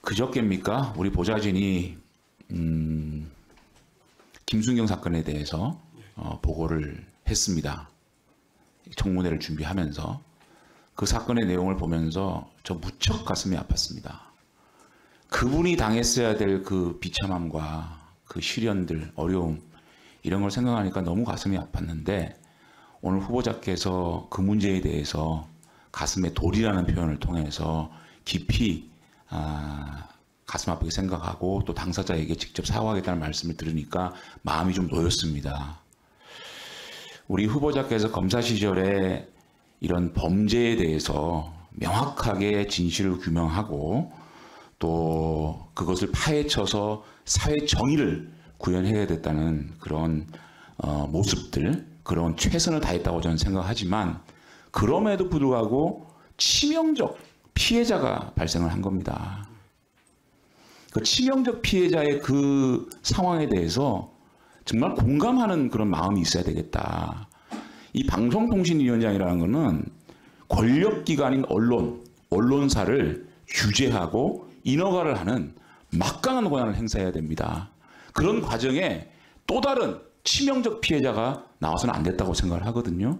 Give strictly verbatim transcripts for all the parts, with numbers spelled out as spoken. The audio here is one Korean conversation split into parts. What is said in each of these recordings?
그저께입니까? 우리 보좌진이 음, 김순경 사건에 대해서 어, 보고를 했습니다. 청문회를 준비하면서 그 사건의 내용을 보면서 저 무척 가슴이 아팠습니다. 그분이 당했어야 될 그 비참함과 그 시련들, 어려움 이런 걸 생각하니까 너무 가슴이 아팠는데 오늘 후보자께서 그 문제에 대해서 가슴에 돌이라는 표현을 통해서 깊이 아, 가슴 아프게 생각하고 또 당사자에게 직접 사과하겠다는 말씀을 들으니까 마음이 좀 놓였습니다. 우리 후보자께서 검사 시절에 이런 범죄에 대해서 명확하게 진실을 규명하고 또 그것을 파헤쳐서 사회 정의를 구현해야 됐다는 그런 어, 모습들, 그런 최선을 다했다고 저는 생각하지만 그럼에도 불구하고 치명적 피해자가 발생을 한 겁니다. 그 치명적 피해자의 그 상황에 대해서 정말 공감하는 그런 마음이 있어야 되겠다. 이 방송통신위원장이라는 것은 권력기관인 언론, 언론사를 규제하고 인허가를 하는 막강한 권한을 행사해야 됩니다. 그런 과정에 또 다른 치명적 피해자가 나와서는 안 됐다고 생각을 하거든요.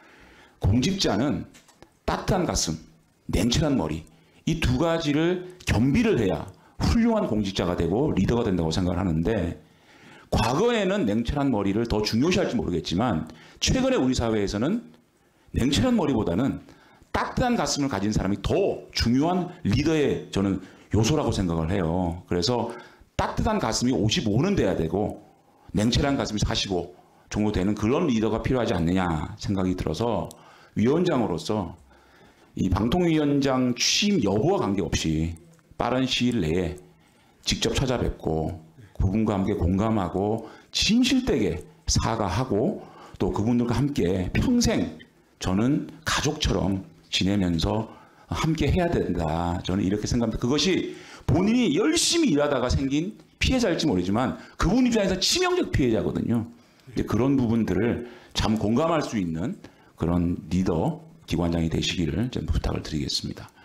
공직자는 따뜻한 가슴, 냉철한 머리 이 두 가지를 겸비를 해야 훌륭한 공직자가 되고 리더가 된다고 생각을 하는데 과거에는 냉철한 머리를 더 중요시할지 모르겠지만 최근에 우리 사회에서는 냉철한 머리보다는 따뜻한 가슴을 가진 사람이 더 중요한 리더의 저는 요소라고 생각을 해요. 그래서 따뜻한 가슴이 오십오는 돼야 되고 냉철한 가슴이 사십오 정도 되는 그런 리더가 필요하지 않느냐 생각이 들어서 위원장으로서 이 방통위원장 취임 여부와 관계없이 빠른 시일 내에 직접 찾아뵙고 그분과 함께 공감하고 진실되게 사과하고 또 그분들과 함께 평생 저는 가족처럼 지내면서 함께 해야 된다. 저는 이렇게 생각합니다. 그것이 본인이 열심히 일하다가 생긴 피해자일지 모르지만 그분 입장에서 치명적 피해자거든요. 이제 그런 부분들을 참 공감할 수 있는 그런 리더 기관장이 되시기를 좀 부탁을 드리겠습니다.